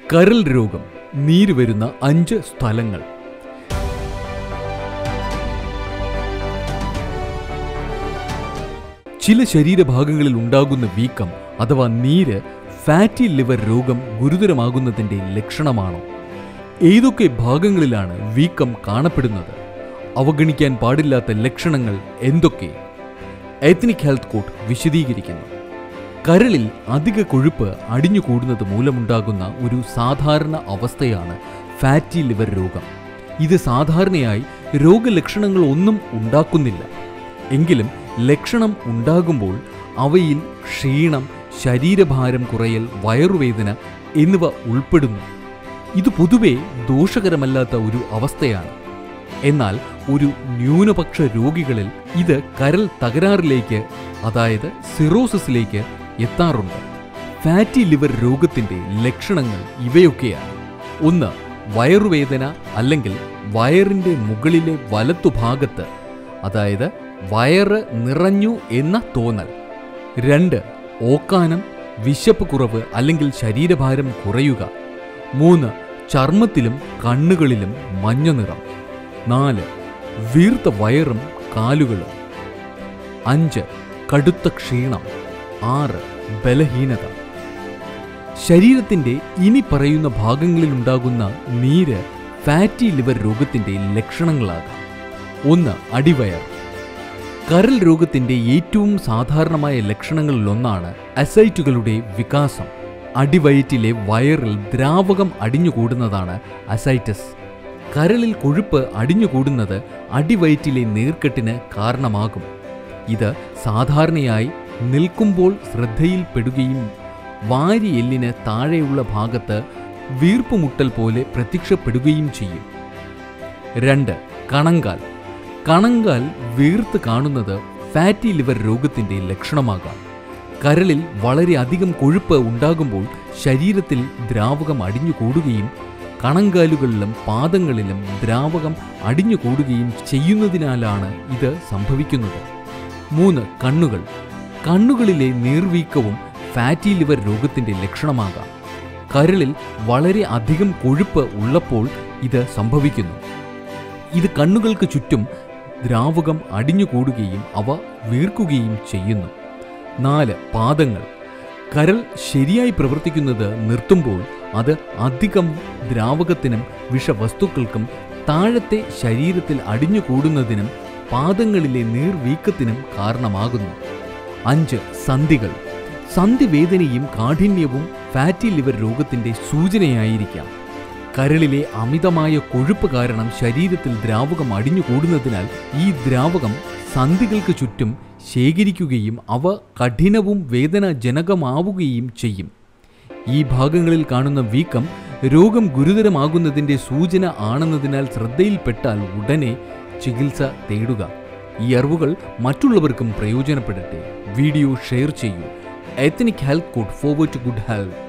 കരൾ രോഗം, നീര് വരുന്ന 5 സ്ഥലങ്ങൾ. ചില ശരീരഭാഗങ്ങളിൽ ഉണ്ടാകുന്ന വീക്കം അഥവാ നീര് ഫാറ്റി ലിവർ രോഗം ഗുരുതരമാകുന്നതിൻ്റെ ലക്ഷണമാണോ? ഏതൊക്കെ ഭാഗങ്ങളിലാണ് വീക്കം കാണപ്പെടുന്നത്? അവഗണിക്കാൻ പാടില്ലാത്ത ലക്ഷണങ്ങൾ എന്തൊക്കെ? എത്നിക് ഹെൽത്ത് കോഡ് വിശദീകരിക്കുന്നു. കരളിൽ അധിക കൊഴുപ്പ് അടിഞ്ഞുകൂടുന്നത് മൂലമുണ്ടാകുന്ന ഒരു സാധാരണ അവസ്ഥയാണ് ഫാറ്റി ലിവർ രോഗം. ഇത് സാധാരണയായി രോഗലക്ഷണങ്ങളൊന്നും ഉണ്ടാക്കുന്നില്ല. എങ്കിലും ലക്ഷണം ഉണ്ടാകുമ്പോൾ അവയിൽ ക്ഷീണം, ശരീരഭാരം കുറയൽ, വയറുവേദന എന്നിവ ഉൾപ്പെടുന്നു. ഇത് പൊതുവെ ദോഷകരമല്ലാത്ത ഒരു അവസ്ഥയാണ്. എന്നാൽ ഒരു ന്യൂനപക്ഷ രോഗികളിൽ ഇത് കരൾ തകരാറിലേക്ക്, അതായത് സിറോസിസിലേക്ക് എത്താറുണ്ട്. ഫാറ്റി ലിവർ രോഗത്തിൻ്റെ ലക്ഷണങ്ങൾ ഇവയൊക്കെയാണ്. 1. വയറുവേദന അല്ലെങ്കിൽ വയറിൻ്റെ മുകളിലെ വലത്തുഭാഗത്ത്, അതായത് വയറ് നിറഞ്ഞു എന്ന തോന്നൽ. 2. ഓക്കാനം, വിശപ്പ് കുറവ് അല്ലെങ്കിൽ ശരീരഭാരം കുറയുക. 3. ചർമ്മത്തിലും കണ്ണുകളിലും മഞ്ഞ നിറം. 4. വീർത്ത വയറും കാലുകളും. 5. കടുത്ത ക്ഷീണം. 6. ബലഹീനത. ശരീരത്തിൻ്റെ ഇനി പറയുന്ന ഭാഗങ്ങളിലുണ്ടാകുന്ന നീര് ഫാറ്റി ലിവർ രോഗത്തിൻ്റെ ലക്ഷണങ്ങളാകാം. 1. അടിവയർ. കരൾ രോഗത്തിൻ്റെ ഏറ്റവും സാധാരണമായ ലക്ഷണങ്ങളിലൊന്നാണ് അസൈറ്റുകളുടെ വികാസം. അടിവയറ്റിലെ വയറിൽ ദ്രാവകം അടിഞ്ഞുകൂടുന്നതാണ് അസൈറ്റസ്. കരളിൽ കൊഴുപ്പ് അടിഞ്ഞുകൂടുന്നത് അടിവയറ്റിലെ നീർക്കെട്ടിന് കാരണമാകും. ഇത് സാധാരണയായി നിൽക്കുമ്പോൾ ശ്രദ്ധയിൽപ്പെടുകയും വാരിയെല്ലിന് താഴെയുള്ള ഭാഗത്ത് വീർപ്പുമുട്ടൽ പോലെ പ്രത്യക്ഷപ്പെടുകയും ചെയ്യും. 2. കണങ്കാൽ. കണങ്കാൽ വീർത്ത് കാണുന്നത് ഫാറ്റി ലിവർ രോഗത്തിൻ്റെ ലക്ഷണമാകാം. കരളിൽ വളരെയധികം കൊഴുപ്പ് ഉണ്ടാകുമ്പോൾ ശരീരത്തിൽ ദ്രാവകം അടിഞ്ഞുകൂടുകയും കണങ്കാലുകളിലും പാദങ്ങളിലും ദ്രാവകം അടിഞ്ഞുകൂടുകയും ചെയ്യുന്നതിനാലാണ് ഇത് സംഭവിക്കുന്നത്. 3. കണ്ണുകൾ. കണ്ണുകളിലെ നീർവീക്കവും ഫാറ്റി ലിവർ രോഗത്തിൻ്റെ ലക്ഷണമാകാം. കരളിൽ വളരെ അധികം കൊഴുപ്പ് ഉള്ളപ്പോൾ ഇത് സംഭവിക്കുന്നു. ഇത് കണ്ണുകൾക്ക് ചുറ്റും ദ്രാവകം അടിഞ്ഞുകൂടുകയും അവ വീർക്കുകയും ചെയ്യുന്നു. 4. പാദങ്ങൾ. കരൾ ശരിയായി പ്രവർത്തിക്കുന്നത് നിർത്തുമ്പോൾ അത് അധികം ദ്രാവകത്തിനും വിഷവസ്തുക്കൾക്കും താഴത്തെ ശരീരത്തിൽ അടിഞ്ഞുകൂടുന്നതിനും പാദങ്ങളിലെ നീർവീക്കത്തിനും കാരണമാകുന്നു. 5. സന്ധികൾ. സന്ധിവേദനയും കാഠിന്യവും ഫാറ്റി ലിവർ രോഗത്തിൻ്റെ സൂചനയായിരിക്കാം. കരളിലെ അമിതമായ കൊഴുപ്പ് കാരണം ശരീരത്തിൽ ദ്രാവകം അടിഞ്ഞുകൂടുന്നതിനാൽ ഈ ദ്രാവകം സന്ധികൾക്ക് ചുറ്റും ശേഖരിക്കുകയും അവ കഠിനവും വേദനാജനകമാവുകയും ചെയ്യും. ഈ ഭാഗങ്ങളിൽ കാണുന്ന വീക്കം രോഗം ഗുരുതരമാകുന്നതിൻ്റെ സൂചന ആണെന്നതിനാൽ ശ്രദ്ധയിൽപ്പെട്ടാൽ ഉടനെ ചികിത്സ തേടുക. ഈ അറിവുകൾ മറ്റുള്ളവർക്കും പ്രയോജനപ്പെടട്ടെ. വീഡിയോ ഷെയർ ചെയ്യൂ. Ethnic health code forward to good health.